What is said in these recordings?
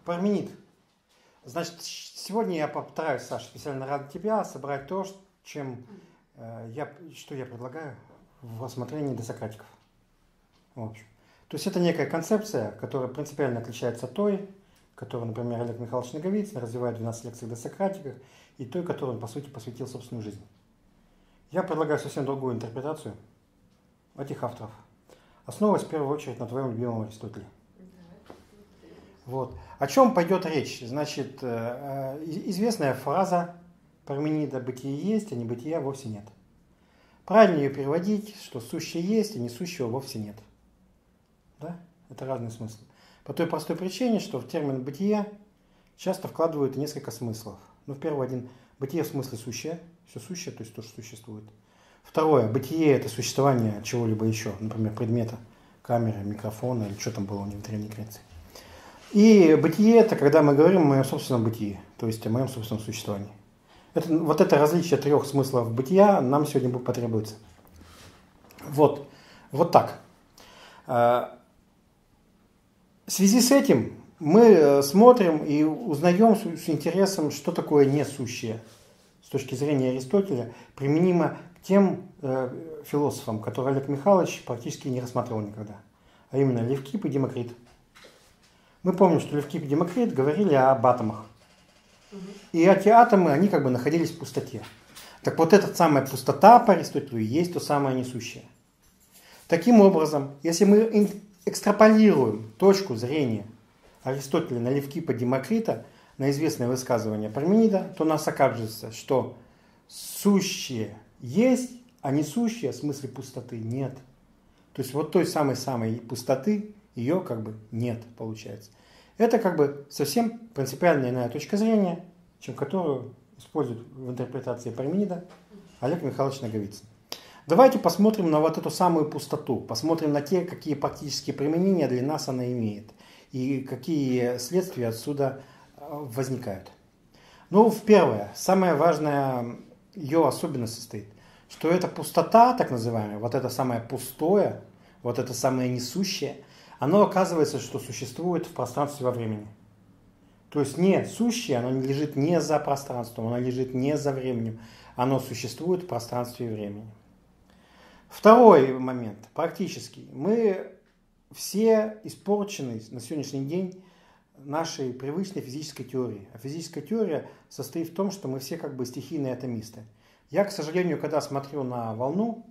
Парменид. Значит, сегодня я постараюсь, Саша, специально ради тебя собрать то, что я предлагаю в рассмотрении досократиков. В общем. То есть это некая концепция, которая принципиально отличается от той, которую, например, Олег Михайлович Наговицын развивает в 12 лекциях досократиках, и той, которой он, по сути, посвятил собственную жизнь. Я предлагаю совсем другую интерпретацию этих авторов, основываясь в первую очередь на твоем любимом Аристотеле. Вот. О чем пойдет речь? Значит, известная фраза Парменида «бытие есть, а небытия вовсе нет». Правильно ее переводить, что сущее есть, а несущего вовсе нет. Да? Это разные смыслы. По той простой причине, что в термин «бытие» часто вкладывают несколько смыслов. Ну, в первый один – бытие в смысле сущее, все сущее, то есть то, что существует. Второе – бытие – это существование чего-либо еще, например, предмета, камеры, микрофона или что там было у них в Древней Греции. И бытие – это когда мы говорим о моем собственном бытии, то есть о моем собственном существовании. Вот это различие трех смыслов бытия нам сегодня потребуется. Вот так. В связи с этим мы смотрим и узнаем с интересом, что такое несущее с точки зрения Аристотеля, применимо к тем философам, которые Олег Михайлович практически не рассматривал никогда, а именно Левкип и Демокрит. Мы помним, что Левкип и Демокрит говорили об атомах. И эти атомы, они как бы находились в пустоте. Так вот, эта самая пустота по Аристотелю и есть то самое несущее. Таким образом, если мы экстраполируем точку зрения Аристотеля на Левкипа Демокрита, на известное высказывание Парменида, то нас окажется, что сущее есть, а несущее в смысле пустоты нет. То есть вот той самой пустоты ее как бы нет, получается. Это как бы совсем принципиально иная точка зрения, чем которую использует в интерпретации Парменида Олег Михайлович Наговицын. Давайте посмотрим на вот эту самую пустоту, посмотрим на те, какие практические применения для нас она имеет и какие следствия отсюда возникают. Ну, первое, самая важная ее особенность состоит, что эта пустота, так называемая, вот это самое пустое, вот это самое несущее, оно оказывается, что существует в пространстве во времени. То есть не сущее, оно не лежит не за пространством, оно лежит не за временем, оно существует в пространстве и времени. Второй момент, практический. Мы все испорчены на сегодняшний день нашей привычной физической теорией. А физическая теория состоит в том, что мы все как бы стихийные атомисты. Я, к сожалению, когда смотрю на волну,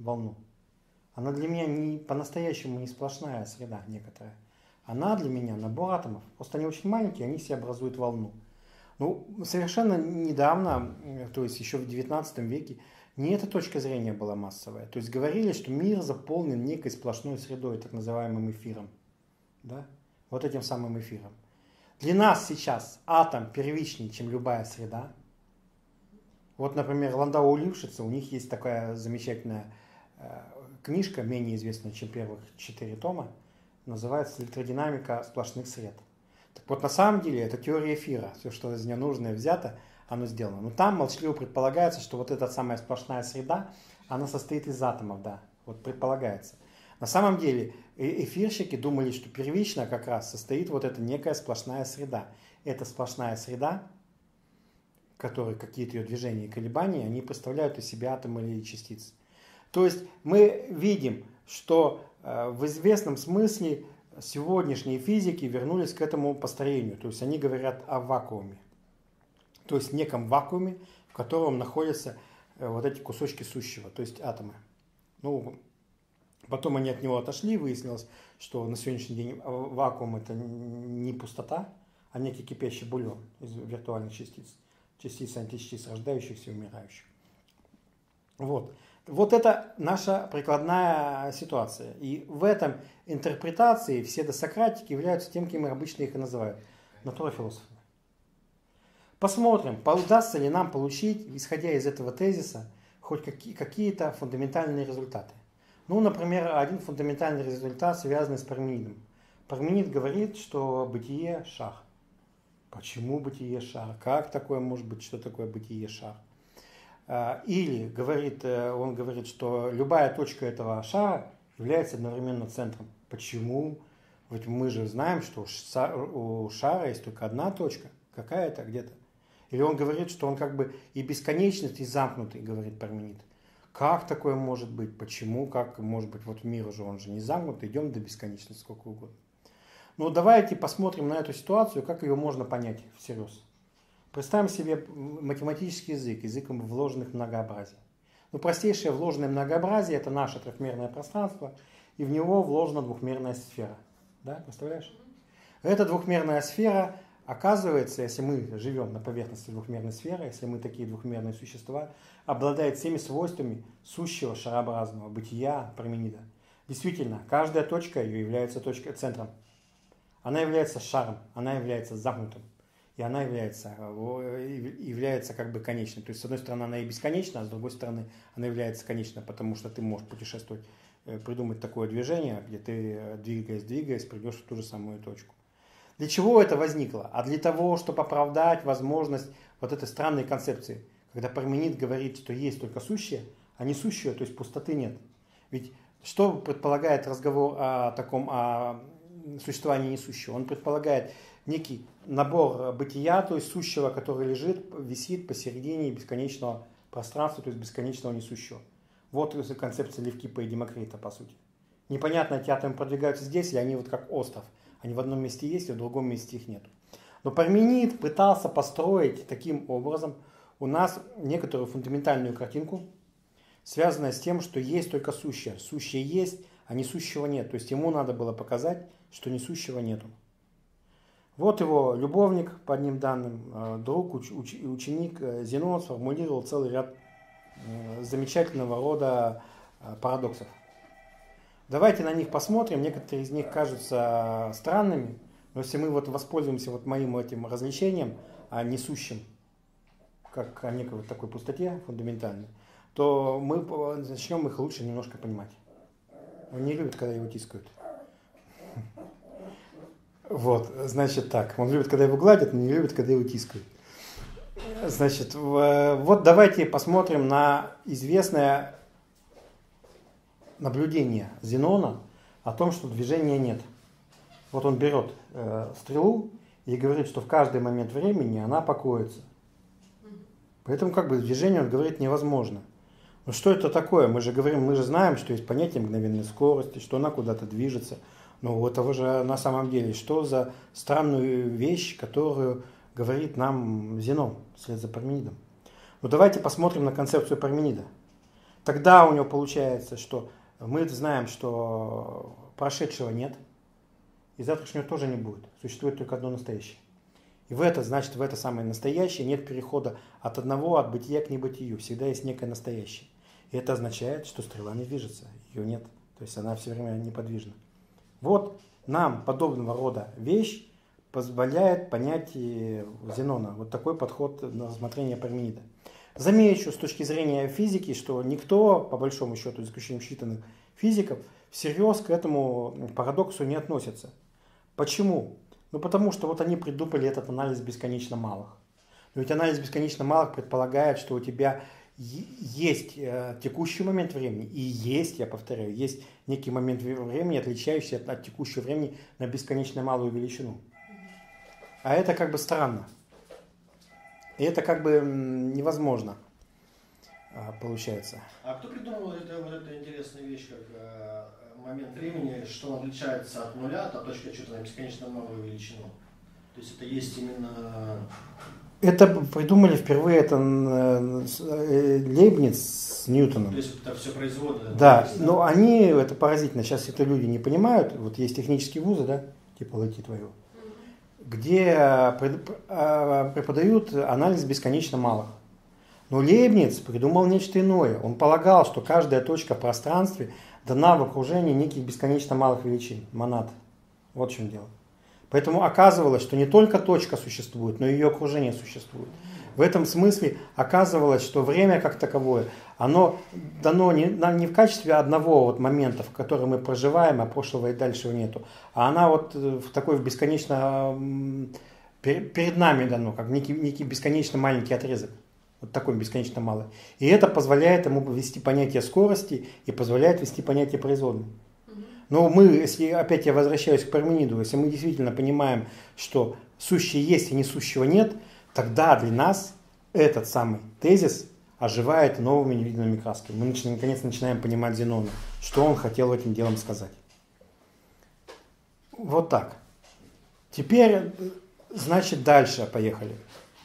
она для меня по-настоящему не сплошная среда некоторая. Она для меня набор атомов. Просто они очень маленькие, они себе образуют волну. Ну, совершенно недавно, то есть еще в 19 веке, не эта точка зрения была массовая. То есть говорили, что мир заполнен некой сплошной средой, так называемым эфиром. Да? Вот этим самым эфиром. Для нас сейчас атом первичнее, чем любая среда. Вот, например, Ландау и Лившица, у них есть такая замечательная книжка, менее известная, чем первых 4 тома, называется «Электродинамика сплошных сред». Так вот, на самом деле, это теория эфира. Все, что из нее нужное взято, оно сделано. Но там молчаливо предполагается, что вот эта самая сплошная среда, она состоит из атомов, да, вот предполагается. На самом деле, эфирщики думали, что первично как раз состоит вот эта некая сплошная среда. Эта сплошная среда, в которой какие-то ее движения и колебания, они представляют из себя атомы или частицы. То есть мы видим, что в известном смысле сегодняшние физики вернулись к этому построению. То есть они говорят о вакууме. То есть неком вакууме, в котором находятся вот эти кусочки сущего, то есть атомы. Ну, потом они от него отошли, выяснилось, что на сегодняшний день вакуум это не пустота, а некий кипящий бульон из виртуальных частиц. Частиц, античастиц, рождающихся и умирающих. Вот это наша прикладная ситуация. И в этом интерпретации все досократики являются тем, кем обычно их и называют. Натурофилософами. Посмотрим, удастся ли нам получить, исходя из этого тезиса, хоть какие-то фундаментальные результаты. Ну, например, один фундаментальный результат, связанный с Парменидом. Парменид говорит, что бытие – шар. Почему бытие – шар? Как такое может быть, что такое бытие – шар? Или он говорит, что любая точка этого шара является одновременно центром. Почему? Ведь мы же знаем, что у шара есть только одна точка, какая-то где-то. Или он говорит, что он как бы и бесконечность, и замкнутый, говорит Парменид. Как такое может быть? Почему? Как может быть? Вот мир уже, он же не замкнутый, идем до бесконечности сколько угодно. Но давайте посмотрим на эту ситуацию, как ее можно понять всерьез. Представим себе математический язык, языком вложенных многообразий. Ну, простейшее вложенное многообразие – это наше трехмерное пространство, и в него вложена двухмерная сфера. Да, представляешь? Эта двухмерная сфера, оказывается, если мы живем на поверхности двухмерной сферы, если мы такие двухмерные существа, обладает всеми свойствами сущего шарообразного бытия Парменида. Действительно, каждая точка ее является точкой, центром. Она является шаром, она является замкнутым. И она является как бы конечной. То есть, с одной стороны, она и бесконечна, а с другой стороны, она является конечной, потому что ты можешь путешествовать, придумать такое движение, где ты, двигаясь, придешь в ту же самую точку. Для чего это возникло? А для того, чтобы оправдать возможность вот этой странной концепции, когда Парменид говорит, что есть только сущее, а не сущее, то есть пустоты нет. Ведь что предполагает разговор о существовании несущего? Он предполагает некий набор бытия, то есть сущего, который висит посередине бесконечного пространства, то есть бесконечного несущего. Вот концепция Левкипа и Демокрита, по сути. Непонятно, эти атомы продвигаются здесь, или они вот как остров. Они в одном месте есть, а в другом месте их нет. Но Парменид пытался построить таким образом у нас некоторую фундаментальную картинку, связанную с тем, что есть только сущее. Сущее есть, а несущего нет. То есть ему надо было показать, что несущего нету. Вот его любовник, по одним данным, друг, ученик Зенон сформулировал целый ряд замечательного рода парадоксов. Давайте на них посмотрим. Некоторые из них кажутся странными, но если мы вот воспользуемся вот моим этим развлечением, а несущим, как о некой вот такой пустоте фундаментальной, то мы начнем их лучше немножко понимать. Он не любит, когда его тискают. Вот, значит так. Он любит, когда его гладят, но не любит, когда его тискают. Значит, вот давайте посмотрим на известное наблюдение Зенона о том, что движения нет. Вот он берет стрелу и говорит, что в каждый момент времени она покоится. Поэтому как бы движение, он говорит, невозможно. Но что это такое? Мы же знаем, что есть понятие мгновенной скорости, что она куда-то движется. Но у этого же на самом деле, что за странную вещь, которую говорит нам Зенон вслед за Парменидом. Но давайте посмотрим на концепцию Парменида. Тогда у него получается, что мы знаем, что прошедшего нет, и завтрашнего тоже не будет. Существует только одно настоящее. И в это самое настоящее нет перехода от бытия к небытию. Всегда есть некое настоящее. И это означает, что стрела не движется, ее нет. То есть она все время неподвижна. Вот нам подобного рода вещь позволяет понять Зенона. Вот такой подход на рассмотрение Парменида. Замечу с точки зрения физики, что никто, по большому счету, за исключением считанных физиков, всерьез к этому парадоксу не относится. Почему? Ну потому что вот они придумали этот анализ бесконечно малых. Но ведь анализ бесконечно малых предполагает, что у тебя есть текущий момент времени, и есть, я повторяю, есть некий момент времени, отличающийся от текущего времени на бесконечно малую величину. А это как бы странно. И это как бы невозможно получается. А кто придумал вот эту интересную вещь, как момент времени, что он отличается от нуля, от точки отсчета на бесконечно малую величину? То есть это есть именно... Это придумали впервые Лейбниц с Ньютоном. То есть это все производное? Да, но это поразительно. Сейчас это люди не понимают. Вот есть технические вузы, да, типа ЛТ твоего, где преподают анализ бесконечно малых. Но Лейбниц придумал нечто иное. Он полагал, что каждая точка в пространстве дана в окружении неких бесконечно малых величин, монад. Вот в чем дело. Поэтому оказывалось, что не только точка существует, но и ее окружение существует. В этом смысле оказывалось, что время как таковое, оно дано не в качестве одного момента, в который мы проживаем, а прошлого и дальшего нету, а она вот в такой бесконечно перед нами дано, как некий бесконечно маленький отрезок. Вот такой бесконечно малый. И это позволяет ему ввести понятие скорости и позволяет ввести понятие производной. Но мы, если опять я возвращаюсь к Пармениду, если мы действительно понимаем, что сущее есть и несущего нет, тогда для нас этот самый тезис оживает новыми невиданными красками. Мы наконец начинаем понимать Зенона, что он хотел этим делом сказать. Вот так. Теперь, значит, дальше поехали.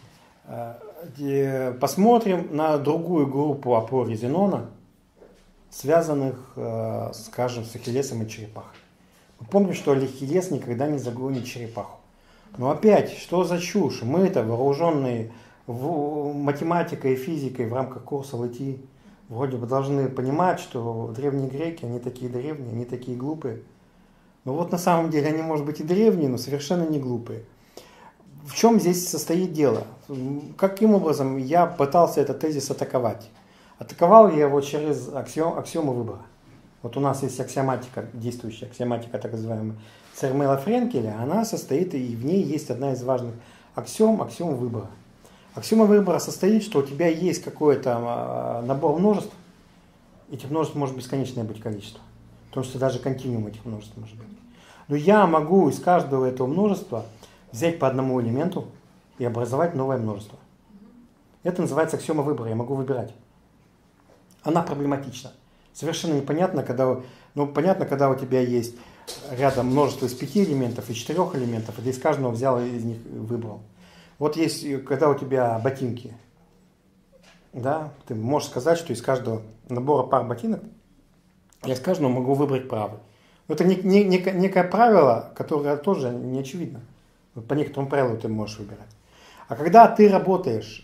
Посмотрим на другую группу опор Зенона, связанных, скажем, с Ахиллесом и черепахой. Мы помним, что Ахиллес никогда не загонит черепаху. Но опять, что за чушь? Мы-то, вооруженные математикой и физикой в рамках курса ЛТИ, вроде бы должны понимать, что древние греки, они такие древние, они такие глупые. Но вот на самом деле они, может быть, и древние, но совершенно не глупые. В чем здесь состоит дело? Каким образом я пытался этот тезис атаковать? Атаковал я его через аксиомы выбора. Вот у нас есть аксиоматика, действующая аксиоматика, так называемая, Цермела Френкеля. Она состоит, и в ней есть одна из важных аксиом выбора. Аксиома выбора состоит, что у тебя есть какой-то набор множеств. Этих множеств может бесконечное быть количество. Потому что даже континуум этих множеств может быть. Но я могу из каждого этого множества взять по одному элементу и образовать новое множество. Это называется аксиома выбора. Я могу выбирать. Она проблематична. Совершенно непонятно, понятно, когда у тебя есть рядом множество из 5 элементов и 4 элементов, и ты из каждого взял и из них выбрал. Вот есть, когда у тебя ботинки, да, ты можешь сказать, что из каждого набора пар ботинок я из каждого могу выбрать правый. Но это некое правило, которое тоже не очевидно. По некоторым правилам ты можешь выбирать. А когда ты работаешь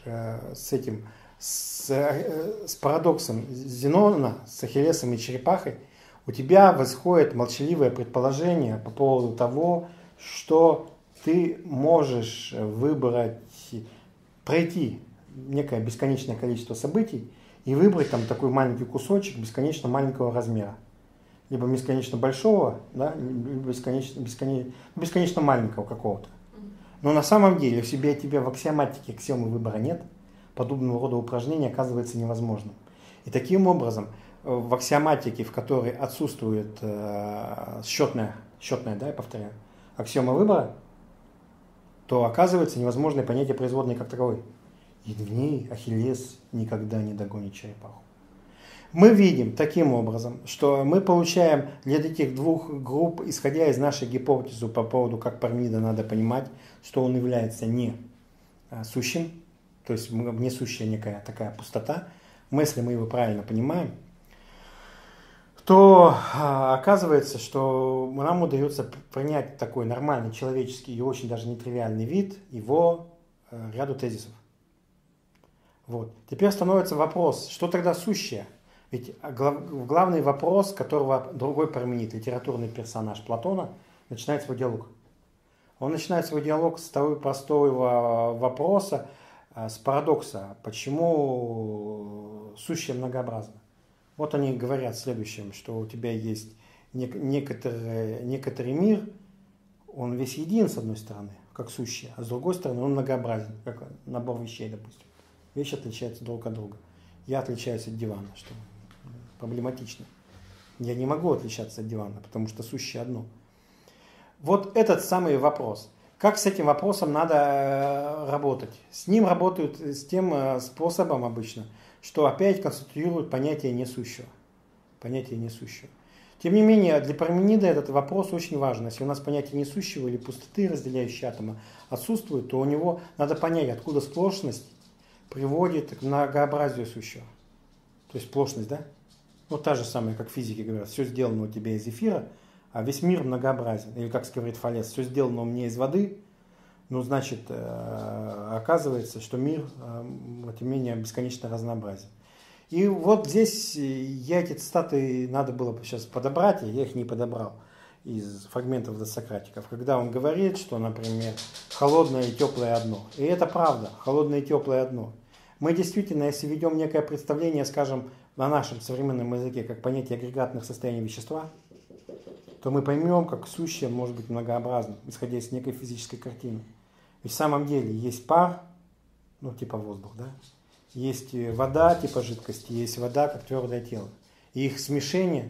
с парадоксом Зенона, с Ахиллесом и черепахой, у тебя восходит молчаливое предположение по поводу того, что ты можешь выбрать, пройти некое бесконечное количество событий и выбрать там такой маленький кусочек бесконечно маленького размера. Либо бесконечно большого, да, либо бесконечно маленького какого-то. Но на самом деле, если у тебя в аксиоматике аксиомы выбора нет, подобного рода упражнение оказывается невозможным. И таким образом, в аксиоматике, в которой отсутствует счетная, да, я повторяю, аксиома выбора, то оказывается невозможное понятие производной как таковой. И в ней Ахиллес никогда не догонит черепаху. Мы видим таким образом, что мы получаем для этих двух групп, исходя из нашей гипотезы по поводу, как Парменида надо понимать, что он является не сущим, то есть несущая некая такая пустота. Если мы его правильно понимаем, то оказывается, что нам удается принять такой нормальный человеческий и очень даже нетривиальный вид его ряду тезисов. Вот. Теперь становится вопрос, что тогда сущее? Ведь главный вопрос, которого другой Парменид, литературный персонаж Платона, начинает свой диалог. Он начинает свой диалог с того простого вопроса, с парадокса, почему сущее многообразно. Вот они говорят следующим, что у тебя есть некоторый мир, он весь един с одной стороны, как сущее, а с другой стороны он многообразен, как набор вещей, допустим. Вещи отличаются друг от друга. Я отличаюсь от дивана, что проблематично. Я не могу отличаться от дивана, потому что сущее одно. Вот этот самый вопрос. Как с этим вопросом надо работать? С ним работают с тем способом обычно, что опять конституируют понятие несущего. Понятие несущего. Тем не менее, для Парменида этот вопрос очень важен. Если у нас понятие несущего или пустоты, разделяющей атомы, отсутствует, то у него надо понять, откуда сплошность приводит к многообразию сущего. То есть сплошность, да? Вот та же самая, как физики говорят, все сделано у тебя из эфира, а весь мир многообразен. Или, как говорит Фалес, все сделано у меня из воды, ну, значит, оказывается, что мир, тем не менее, бесконечно разнообразен. И вот здесь я эти цитаты надо было бы сейчас подобрать, и я их не подобрал из фрагментов досократиков, когда он говорит, что, например, холодное и теплое одно. И это правда, холодное и теплое одно. Мы действительно, если ведем некое представление, скажем, на нашем современном языке, как понятие агрегатных состояний вещества, то мы поймем, как сущее может быть многообразным, исходя из некой физической картины. Ведь в самом деле есть пар, ну типа воздух, да? Есть вода типа жидкости, есть вода как твердое тело. И их смешение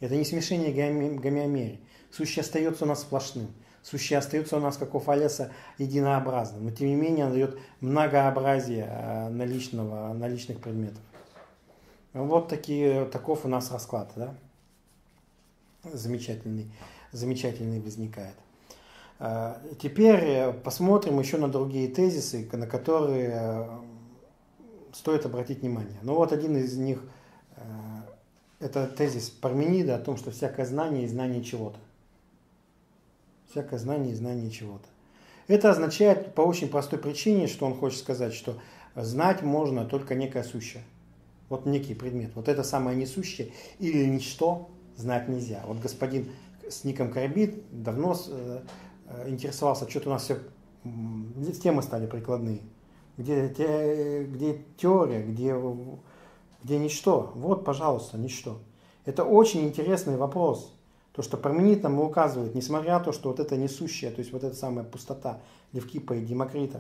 Это не смешение гомеомерий. Сущее остается у нас сплошным. Сущее остается у нас, как у Фалеса, единообразным. Но тем не менее, оно дает многообразие наличных предметов. Вот таков у нас расклад, да? Замечательный возникает. Теперь посмотрим еще на другие тезисы, на которые стоит обратить внимание. Ну вот один из них, это тезис Парменида о том, что всякое знание и знание чего-то. Всякое знание и знание чего-то. Это означает по очень простой причине, что он хочет сказать, что знать можно только некое сущее. Вот некий предмет. Вот это самое несущее или ничто знать нельзя. Вот господин с ником Карбид давно интересовался, что-то у нас все темы стали прикладные. Где теория, где ничто. Вот, пожалуйста, ничто. Это очень интересный вопрос. То, что Парменид нам указывает, несмотря на то, что вот это несущее, то есть вот эта самая пустота Левкипа и Демокрита,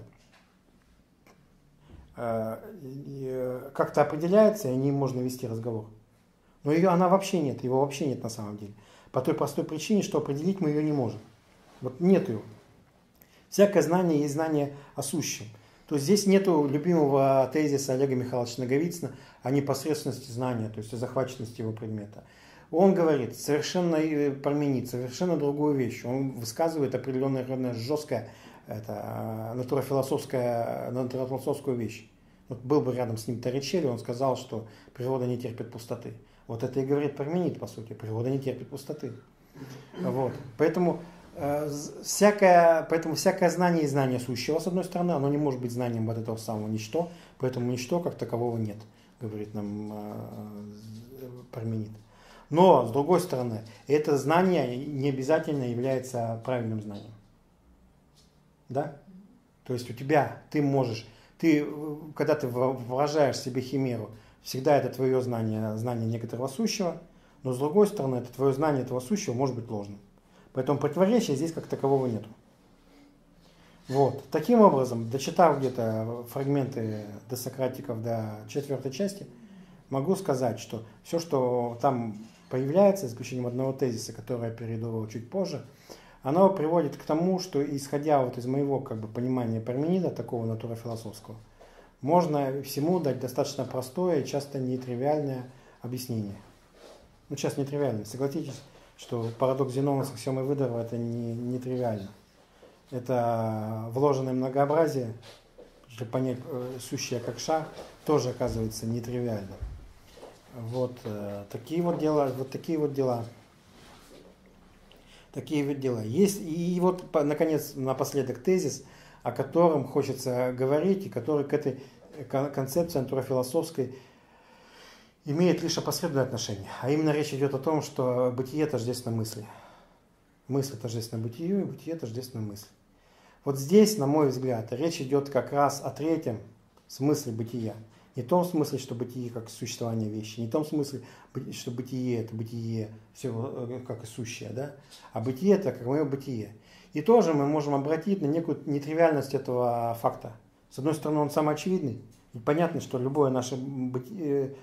как-то определяется, и о ней можно вести разговор. Но она вообще нет, его вообще нет на самом деле. По той простой причине, что определить мы ее не можем. Вот нет ее. Всякое знание есть знание о сущем. То есть здесь нету любимого тезиса Олега Михайловича Наговицына о непосредственности знания, то есть о захваченности его предмета. Он говорит совершенно Парменид, совершенно другую вещь. Он высказывает определенную жесткое натурофилософскую вещь. Вот был бы рядом с ним Торричелли, он сказал, что природа не терпит пустоты. Вот это и говорит Парменид, по сути. Природа не терпит пустоты. Вот. Поэтому всякое знание и знание сущего, с одной стороны, оно не может быть знанием вот этого самого ничто, поэтому ничто как такового нет, говорит нам Парменид. Но, с другой стороны, это знание не обязательно является правильным знанием. Да? То есть когда ты выражаешь себе химеру, всегда это твое знание некоторого сущего, но с другой стороны, это твое знание этого сущего может быть ложным. Поэтому противоречия здесь как такового нету. Вот. Таким образом, дочитав где-то фрагменты до Сократиков до 4 части, могу сказать, что все, что там появляется, за исключением одного тезиса, который я перейду чуть позже, оно приводит к тому, что, исходя вот из моего понимания Парменида, такого натурофилософского, можно всему дать достаточно простое и часто нетривиальное объяснение. Ну, сейчас нетривиально, согласитесь, что парадокс Зенона с аксиомой Выдорова это не тривиально. Это вложенное многообразие, чтобы понять сущее как шар, тоже оказывается нетривиально. Вот такие вот дела. Есть, и вот, наконец, напоследок тезис, о котором хочется говорить, и который к этой концепции натурофилософской имеет лишь опосредованное отношение. А именно речь идет о том, что бытие тождественно мысли. Мысль тождественно бытию, и бытие тождественно мысли. Вот здесь, на мой взгляд, речь идет как раз о третьем смысле бытия. Не в том смысле, что бытие как существование вещи, не в том смысле, что бытие это бытие, все как и сущее, да? А бытие это как мое бытие. И тоже мы можем обратить на некую нетривиальность этого факта. С одной стороны, он самоочевидный. И понятно, что любое наше бытие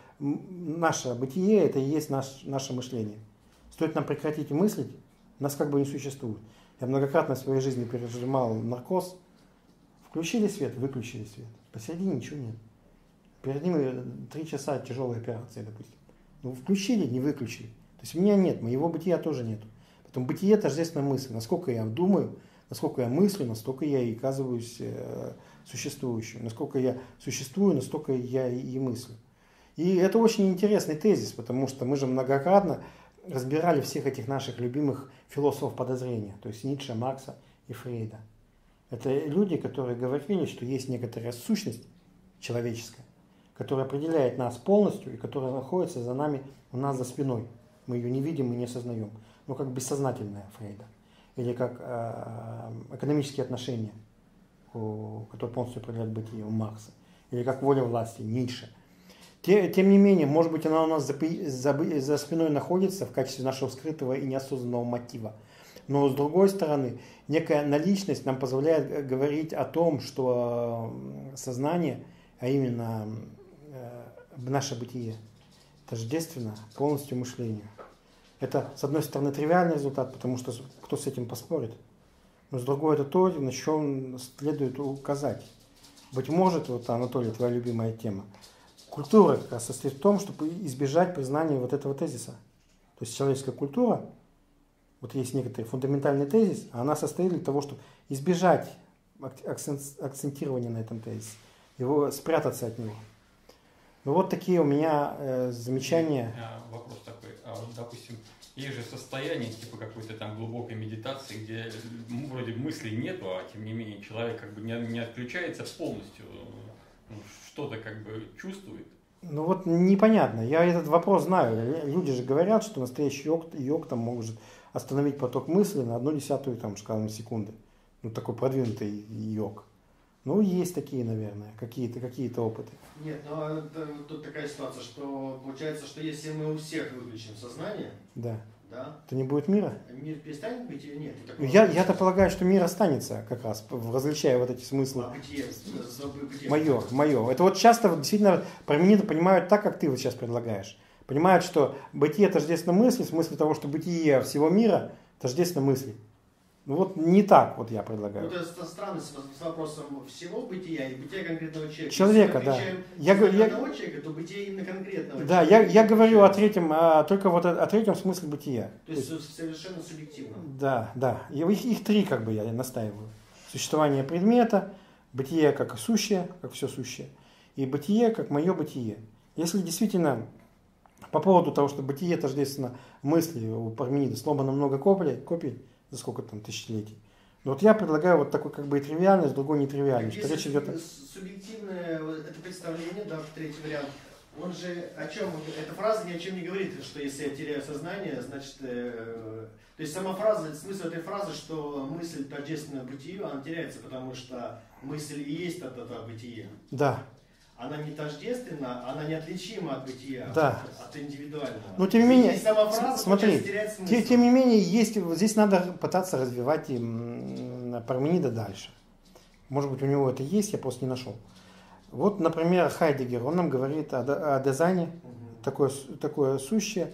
это и есть наше мышление. Стоит нам прекратить мыслить, нас как бы не существует. Я многократно в своей жизни пережимал наркоз. Включили свет, выключили свет. Посередине ничего нет. Перед ним 3 часа тяжелой операции, допустим. Ну, включили, не выключили. То есть у меня нет, моего бытия тоже нет. Поэтому бытие тождественно мысли. Насколько я думаю, насколько я мыслю, настолько я и оказываюсь существующим. Насколько я существую, настолько я и мыслю. И это очень интересный тезис, потому что мы же многократно разбирали всех этих наших любимых философов подозрения, то есть Ницше, Маркса и Фрейда. Это люди, которые говорили, что есть некоторая сущность человеческая, которая определяет нас полностью и которая находится за нами, у нас за спиной. Мы ее не видим и не осознаем. Ну, как бессознательная Фрейда. Или как экономические отношения, которые полностью определяют бытие у Маркса. Или как воля власти Ницше. Тем не менее, может быть, она у нас за спиной находится в качестве нашего скрытого и неосознанного мотива. Но с другой стороны, некая наличность нам позволяет говорить о том, что сознание, а именно наше бытие, тождественно полностью мышлению. Это, с одной стороны, тривиальный результат, потому что кто с этим поспорит. Но с другой, это то, на чем следует указать. Быть может, вот, Анатолий, твоя любимая тема, культура как раз состоит в том, чтобы избежать признания вот этого тезиса. То есть человеческая культура, вот есть некоторый фундаментальный тезис, а она состоит для того, чтобы избежать акцентирования на этом тезисе, его спрятаться от него. Ну вот такие у меня замечания. Вопрос такой, вот, допустим, есть же состояние типа какой-то там глубокой медитации, где вроде мыслей нету, а тем не менее человек как бы не отключается полностью, что-то как бы чувствует. Ну вот непонятно, я этот вопрос знаю. Люди же говорят, что настоящий йог там может остановить поток мысли на 0,1 там, скажем, секунды. Ну такой продвинутый йог. Ну есть такие, наверное, какие-то опыты. Нет, но тут такая ситуация, что получается, что если мы у всех выключим сознание, да, да, то не будет мира. Мир перестанет быть или нет? Я-то полагаю, что мир останется как раз, различая вот эти смыслы. А бытие. Мое. Это вот часто действительно Пармениды понимают так, как ты вот сейчас предлагаешь. Понимают, что бытие тождественно мысли, в смысле того, что бытие всего мира тождественно мысли. Ну вот не так вот я предлагаю. Ну, это странно с вопросом всего бытия и бытия конкретного человека. Человека, да. Одного человека, то бытие именно конкретного да, человека. Я говорю о третьем, только вот о третьем смысле бытия. То есть совершенно субъективно. Да. Их три как бы я настаиваю. Существование предмета, бытие как сущее, как все сущее, и бытие как мое бытие. Если действительно по поводу того, что бытие тождественно мысли у Парменида сломано много копий, за сколько там тысячелетий. Но вот я предлагаю вот такой как бы и тривиальный, с другой нетривиальный. Что речь идет субъективное это представление, да, третий вариант, он же о чем? Эта фраза ни о чем не говорит, что если я теряю сознание, значит... то есть сама фраза, смысл этой фразы, что мысль тождественна бытию, она теряется, потому что мысль и есть это бытие. Да. Она не тождественна, она неотличима от бытия, да. от индивидуального. Но тем не менее, сама фраза, смотри, смысл. Тем не менее, здесь надо пытаться развивать Парменида дальше. Может быть, у него это есть, я просто не нашел. Вот, например, Хайдеггер, он нам говорит о дизайне, такое сущее,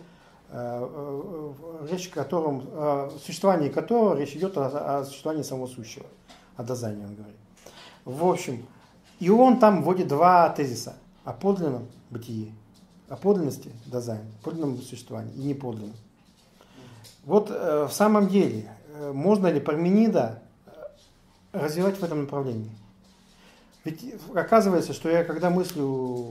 речь о котором, существовании которого речь идет о существовании самого сущего, о дизайне он говорит. В общем, и он там вводит два тезиса о подлинном бытии, о подлинности дизайна, подлинном существовании и неподлинном. Вот в самом деле, можно ли Парменида развивать в этом направлении? Ведь оказывается, что я когда мыслю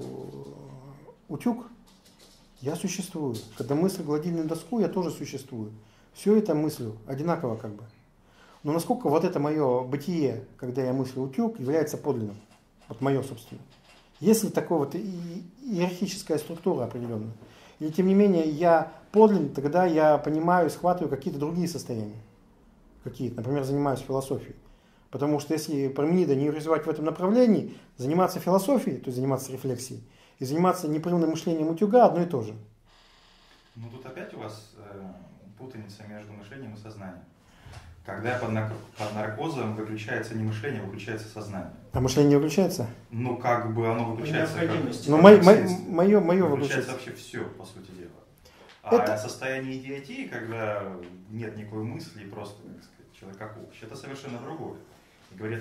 утюг, я существую. Когда мыслю гладильную доску, я тоже существую. Все это мыслю одинаково как бы. Но насколько вот это мое бытие, когда я мыслю утюг, является подлинным? Вот мое собственное. Есть ли такая вот иерархическая структура определенная? Или тем не менее я подлинен, тогда я понимаю, схватываю какие-то другие состояния. Какие-то, например, занимаюсь философией. Потому что если Парменида не развивать в этом направлении, заниматься философией, то есть заниматься рефлексией, и заниматься непрерывным мышлением утюга одно и то же. Ну тут опять у вас путаница между мышлением и сознанием. Когда под наркозом выключается не мышление, выключается сознание. А мышление не выключается? Ну, как бы оно выключается. Ну, мое выключается вообще все, по сути дела. А состояние идиотии, когда нет никакой мысли, просто, так сказать, человек как общий, это совершенно другое. И говорить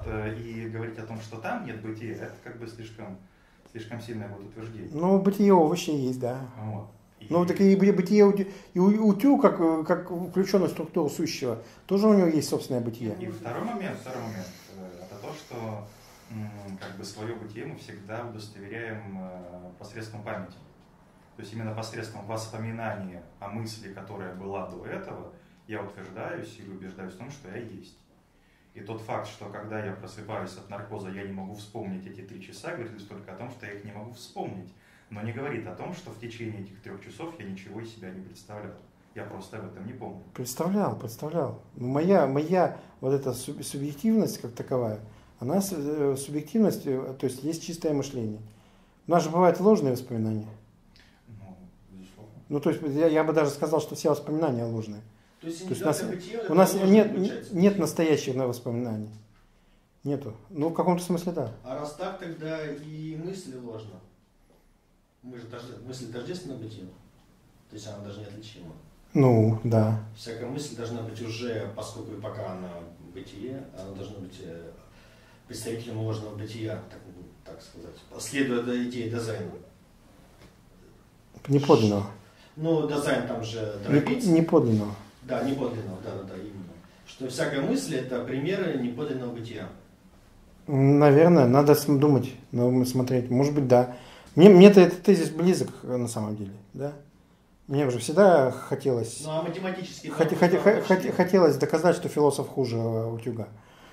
о том, что там нет бытия, это как бы слишком сильное будет утверждение. Ну, бытие овощи есть, да. Вот. Ну, так и бытие, и утюг, как включенная структура сущего, тоже у него есть собственное бытие. И второй момент, это то, что как бы свое бытие мы всегда удостоверяем посредством памяти. То есть именно посредством воспоминания о мысли, которая была до этого, я утверждаюсь или убеждаюсь в том, что я есть. И тот факт, что когда я просыпаюсь от наркоза, я не могу вспомнить эти 3 часа, говорит лишь только о том, что я их не могу вспомнить. Но не говорит о том, что в течение этих 3 часов я ничего из себя не представлял. Я просто об этом не помню. Представлял. Моя вот эта субъективность как таковая, она субъективность, то есть есть чистое мышление. У нас же бывают ложные воспоминания. Ну, безусловно. Ну, то есть я бы даже сказал, что все воспоминания ложные. То есть у нас нет настоящих воспоминаний. Нету. Ну, в каком-то смысле да. А раз так, тогда и мысли ложно. Мысль тождественна бытию. То есть она даже неотличима. Ну, да. Всякая мысль должна быть уже, поскольку пока она бытие, она должна быть представителем ложного бытия, так сказать, следуя идее Дазайна. Неподлинного. Ну, Дазайн там же дробится. Неподлинного. Да, неподлинного, да, именно. Что всякая мысль это примеры неподлинного бытия. Наверное, надо думать, надо смотреть. Может быть, да. Мне-то этот тезис близок на самом деле, да. Мне уже всегда хотелось, ну, а математически хотелось доказать, что философ хуже утюга.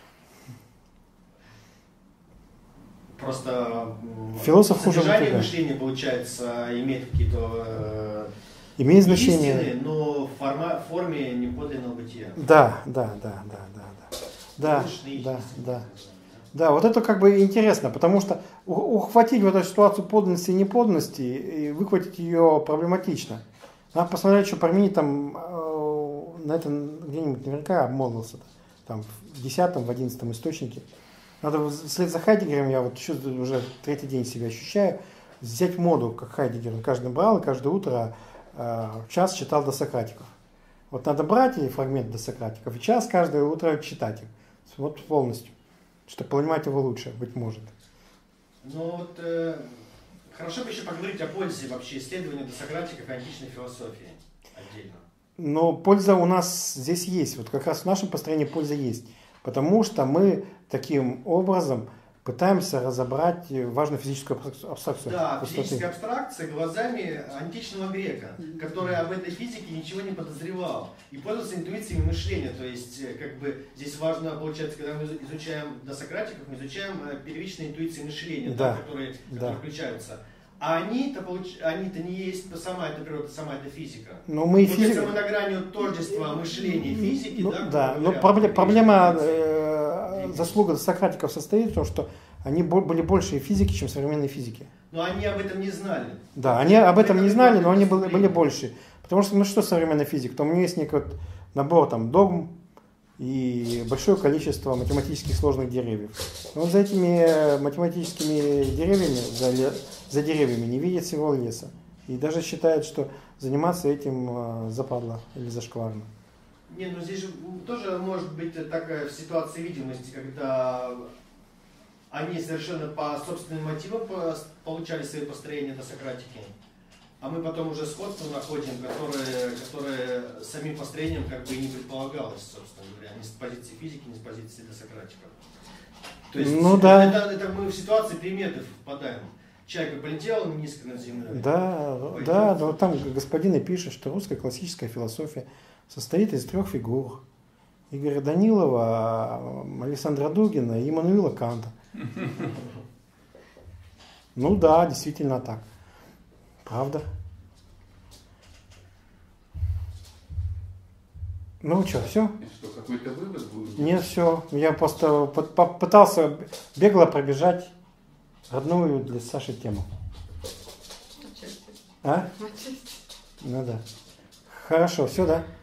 Просто философ хуже содержание утюга. мышления, получается, имеет какие-то имеет значение, истины, но в форме неподлинного бытия. Да. Да, вот это как бы интересно, потому что ухватить вот эту ситуацию подлинности и неподлинности и выхватить ее проблематично. Надо посмотреть, что Парменид там на это где-нибудь наверняка обмолвился, там в 10-м, в 11-м источнике. Надо вслед за Хайдеггером, я вот еще уже третий день себя ощущаю, взять моду, как Хайдеггер. Он каждый брал и каждое утро час читал досократиков. Вот надо брать и фрагмент досократиков, и час каждое утро читать их. Вот полностью. Чтобы понимать его лучше, быть может. Ну вот хорошо бы еще поговорить о пользе вообще исследования досократиков и античной философии отдельно. Но польза у нас здесь есть. Вот как раз в нашем построении польза есть. Потому что мы таким образом пытаемся разобрать важную физическую абстракцию. Да, физическая абстракция глазами античного грека, который об этой физике ничего не подозревал и пользовался интуициями мышления. То есть, как бы здесь важно, получается, когда мы изучаем досократиков, мы изучаем первичные интуиции мышления, да, которые включаются. А они-то не есть сама эта природа, сама эта физика. Но мы и получается, мы на грани тождества мышления и физики. Ну, да, но проблема, заслуга досократиков состоит в том, что они были больше физики, чем современные физики. Но они об этом не знали. Да, они об этом не знали, но они были больше. Потому что, ну что современный физик? Там у него есть некий вот набор там, догм и большое количество математических сложных деревьев. Но вот за этими математическими деревьями, за деревьями не видит всего леса. И даже считает, что заниматься этим западло или зашкварно. Не, ну здесь же тоже может быть такая ситуация видимости, когда они совершенно по собственным мотивам получали свои построения досократики, а мы потом уже сходство находим, которое самим построением как бы и не предполагалось, собственно говоря, ни с позиции физики, ни с позиции досократиков. То есть ну, да. это мы в ситуации приметы впадаем. Чайка полетела низко над землей. Да, но там господин и пишет, что русская классическая философия состоит из 3 фигур. Игоря Данилова, Александра Дугина и Иммануила Канта. Ну да, действительно так. Правда. Ну что, все? Что, какой-то вывод будет? Нет, все. Я просто попытался бегло пробежать родную для Саши тему. А? Ну да. Хорошо, все, да?